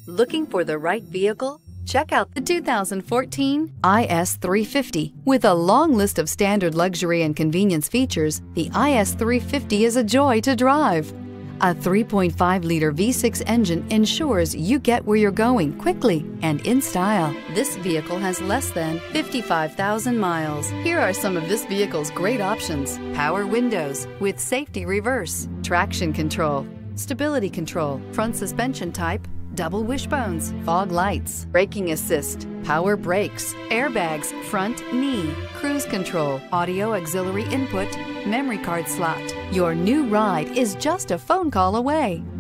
Looking for the right vehicle? Check out The 2014 IS350. With a long list of standard luxury and convenience features, the IS350 is a joy to drive. A 3.5-liter V6 engine ensures you get where you're going quickly and in style. This vehicle has less than 55,000 miles. Here are some of this vehicle's great options: power windows with safety reverse, traction control, stability control, front suspension type, double wishbones, fog lights, braking assist, power brakes, airbags, front knee, cruise control, audio auxiliary input, memory card slot. Your new ride is just a phone call away.